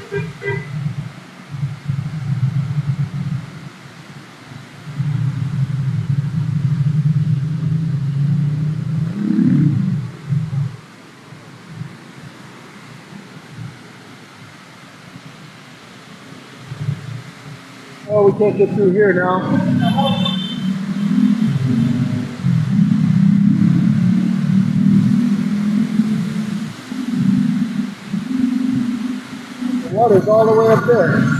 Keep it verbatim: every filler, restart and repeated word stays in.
Oh, we can't get through here now. The water's all the way up there.